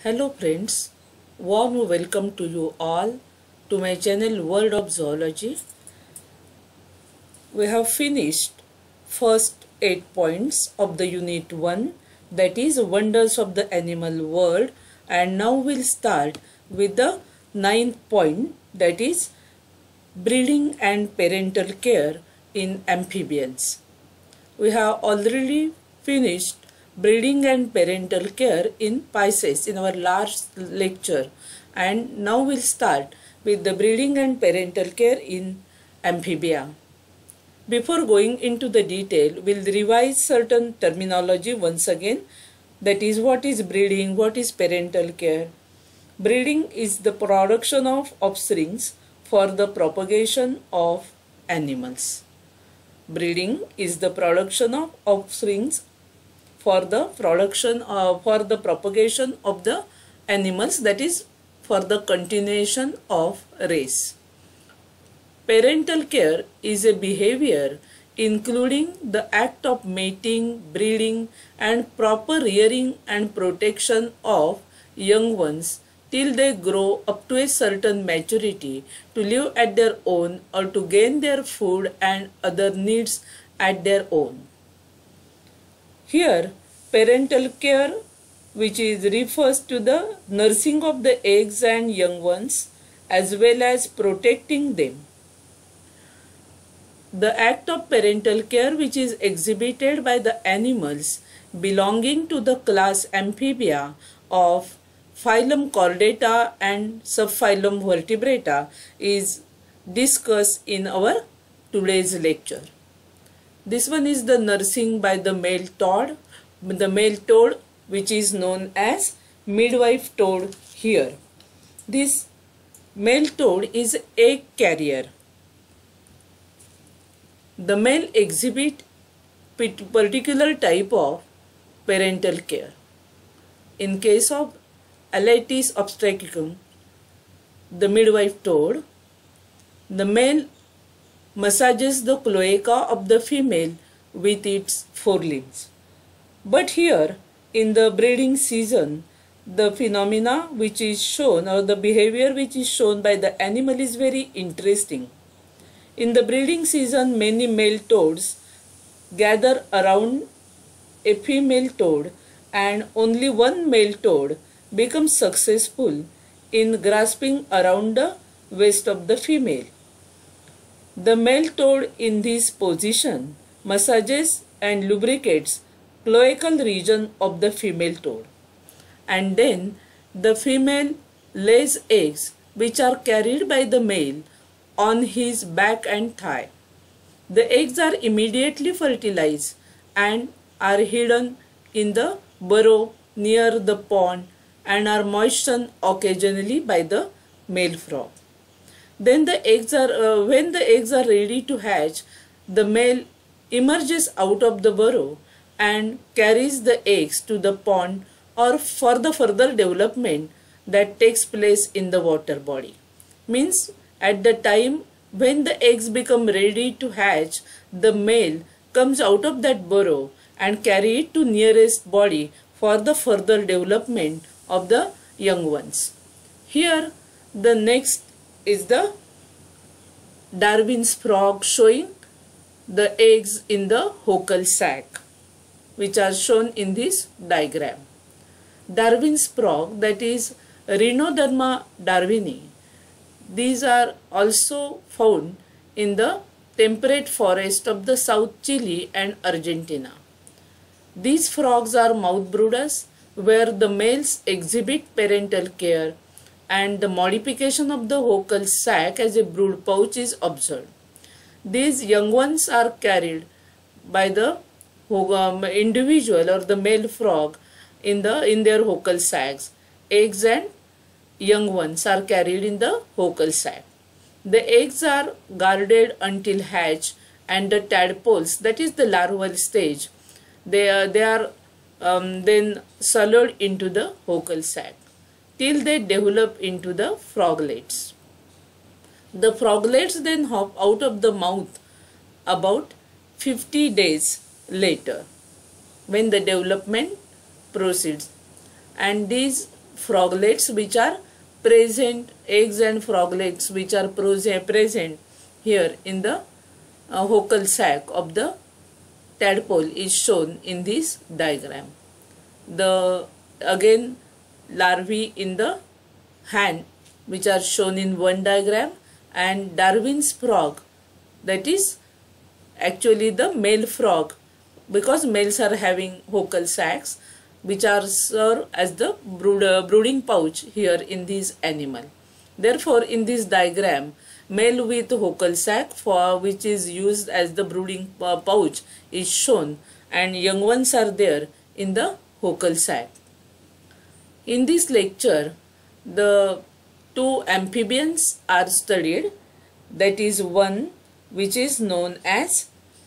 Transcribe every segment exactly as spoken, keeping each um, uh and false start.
Hello friends, warm welcome to you all to my channel World of Zoology. We have finished first eight points of the unit one, that is Wonders of the Animal World, and now we'll start with the ninth point, that is Breeding and Parental Care in Amphibians. We have already finished breeding and parental care in Pisces in our last lecture, and now we'll start with the breeding and parental care in Amphibia. Before going into the detail, we'll revise certain terminology once again, that is what is breeding, what is parental care. Breeding is the production of offsprings for the propagation of animals. Breeding is the production of offsprings for the production uh, for the propagation of the animals, that is for the continuation of race. Parental care is a behavior including the act of mating, breeding and proper rearing and protection of young ones till they grow up to a certain maturity to live at their own or to gain their food and other needs at their own. Here, parental care, which is refers to the nursing of the eggs and young ones as well as protecting them. The act of parental care which is exhibited by the animals belonging to the class Amphibia of phylum Chordata and subphylum Vertebrata is discussed in our today's lecture. This one is the nursing by the male toad, the male toad which is known as midwife toad here. This male toad is egg carrier. The male exhibit particular type of parental care. In case of Elatis obstetricum, the midwife toad, the male massages the cloaca of the female with its forelimbs. But here in the breeding season, the phenomena which is shown or the behavior which is shown by the animal is very interesting. In the breeding season, many male toads gather around a female toad and only one male toad becomes successful in grasping around the waist of the female. The male toad in this position massages and lubricates cloacal region of the female toad, and then the female lays eggs which are carried by the male on his back and thigh. The eggs are immediately fertilized and are hidden in the burrow near the pond and are moistened occasionally by the male frog. Then the eggs are, uh, when the eggs are ready to hatch, the male emerges out of the burrow and carries the eggs to the pond or for the further development that takes place in the water body. Means at the time when the eggs become ready to hatch, the male comes out of that burrow and carry it to nearest body for the further development of the young ones. Here the next is the Darwin's frog showing the eggs in the hucal sac, which are shown in this diagram. Darwin's frog, that is Rhinoderma darwini, these are also found in the temperate forest of the South Chile and Argentina. These frogs are mouth brooders where the males exhibit parental care and the modification of the hucal sac as a brood pouch is observed. These young ones are carried by the um, individual or the male frog in the in their hucal sacs. Eggs and young ones are carried in the hucal sac. The eggs are guarded until hatch, and the tadpoles, that is the larval stage, they are, they are um, then swallowed into the hucal sac till they develop into the froglets. The froglets then hop out of the mouth about fifty days later when the development proceeds, and these froglets which are present, eggs and froglets which are present here in the uh, hucal sac of the tadpole is shown in this diagram. The again larvae in the hand which are shown in one diagram, and Darwin's frog, that is actually the male frog, because males are having hucal sacs which are serve as the brood, uh, brooding pouch here in this animal. Therefore, in this diagram, male with hucal sac for which is used as the brooding uh, pouch is shown, and young ones are there in the hucal sac. In this lecture, the two amphibians are studied, that is one which is known as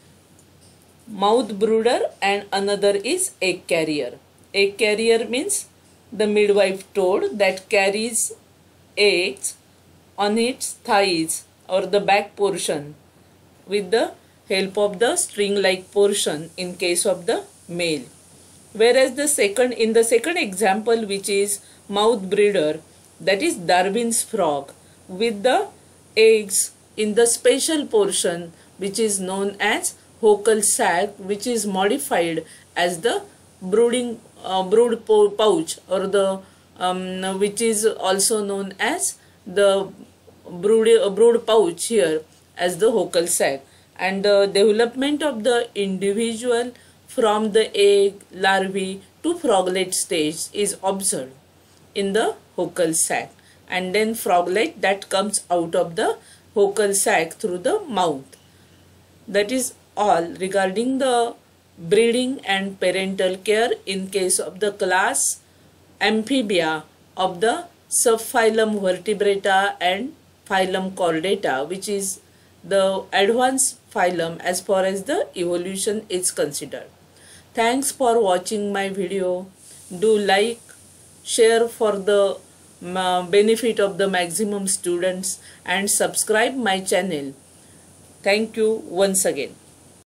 mouth brooder and another is egg carrier. Egg carrier means the midwife toad that carries eggs on its thighs or the back portion with the help of the string-like portion in case of the male. Whereas the second, in the second example, which is mouth brooder, that is Darwin's frog with the eggs in the special portion which is known as hucal sac, which is modified as the brooding uh, brood pouch, or the um, which is also known as the brood, uh, brood pouch here as the hucal sac, and the development of the individual from the egg, larvae to froglet stage is observed in the hucal sac, and then froglet that comes out of the hucal sac through the mouth. That is all regarding the breeding and parental care in case of the class Amphibia of the subphylum Vertebrata and phylum Chordata, which is the advanced phylum as far as the evolution is considered. Thanks for watching my video. Do like, share for the uh, benefit of the maximum students, and subscribe my channel. Thank you once again.